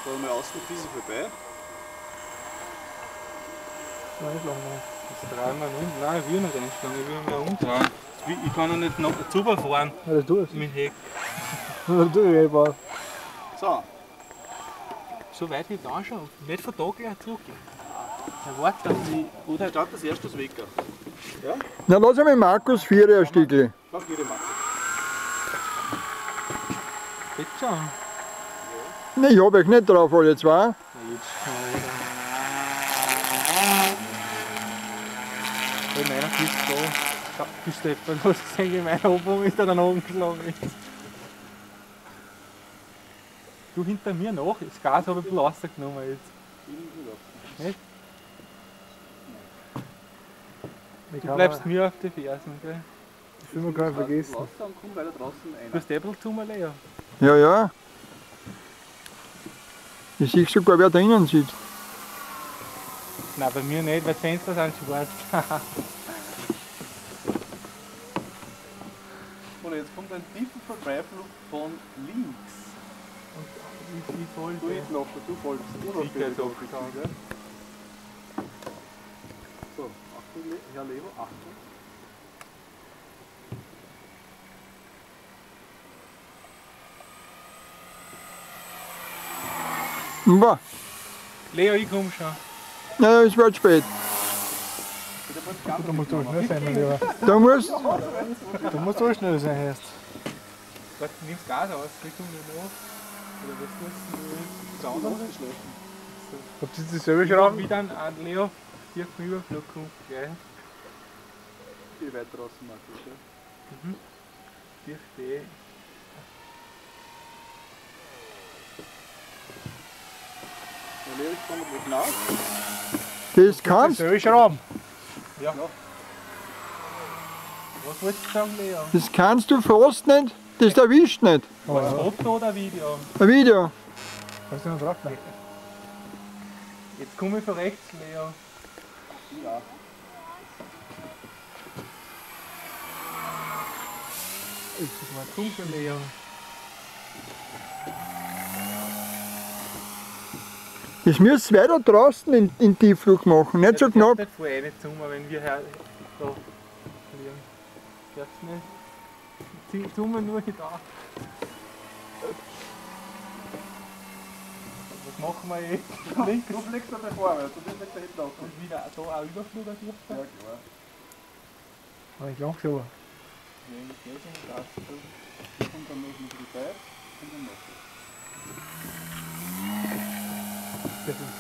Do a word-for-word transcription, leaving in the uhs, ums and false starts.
fahren wir außen ein bisschen vorbei. Nein, lang noch. Jetzt drehen wir um. Nein, ich will nicht einschlagen, ich will mir umdrehen. Ich kann noch nicht noch rüberfahren. Ja, das tust Mit dem Heck. du. Das tue ich eh. So. So weit wie da schon. Nicht von da gleich zurückgehen. Er wartet, dass ich. Oder? Ich starte das erste das Wecker. Ja? Na, lass einmal Markus vier ein Stückchen. Mach jede Marke. Jetzt schon. Ne, ich hab euch nicht drauf, alle zwei. Na, jetzt schon wieder. Bei meiner Kiste da. Schau, die Stefan, du hast gesehen, wie mein Obum ist da dann umgeschlagen ist. Du hinter mir nach, das Gas habe ich ein bisschen rausgenommen jetzt. Nicht? Du bleibst mir auf die Fersen, gell? Das will man gar nicht vergessen. Und komm weiter draußen Du rein. hast eh ein bisschen zu mir leer. Ja, ja. Ich sehe sogar, wer drinnen sitzt. Nein, bei mir nicht, weil die Fenster sind schwarz. Und jetzt kommt ein tiefer Vorbeiflug von links. Und ich, ich Du folge. hinten noch, du folgst. Du noch Ich jetzt aufgetan, gell? So, Achtung, Le- Herr Levo, Achtung. Boah, Leo, ich komm schon. naja, es wird spät. Da musst du Schnell sein, mein Lieber. Da musst Du musst so schnell sein erst. Warte, nimmst Gas aus, kriegst du mir noch. Oder was tust du? Das andere? Habt ihr das selber Ich hab wieder an an Leo vier Überflug kommt, gell? Geh weiter draußen, Markus. Ja? Mhm. vier B. Herr Levo, ich komme gleich nach. Das kannst, Soll ich schrauben? Ja. Was wolltest du sagen, Leo? das kannst du fast nicht, das erwischt nicht. Was Foto oder Video? Ein Video. Hast du noch drauf? Jetzt komme ich von rechts, Leo. Ja. Komm schon, Leo. Das müsst ihr weiter draußen in, in Tiefflug machen, nicht so knapp. Ich fahr eh nicht zu mir, wenn wir her da liegen. Darfst nicht. Zieh- Tun wir nur hier da. Was machen wir jetzt? Links Du fliegst da davor, weil du bist nicht da hinten auf. und wieder da auch Überflug durch. Ja, klar. Aber ich lang schon. Ja, ich geh schon mit Gas. Und dann noch mit der Zeit und dann noch. Das ist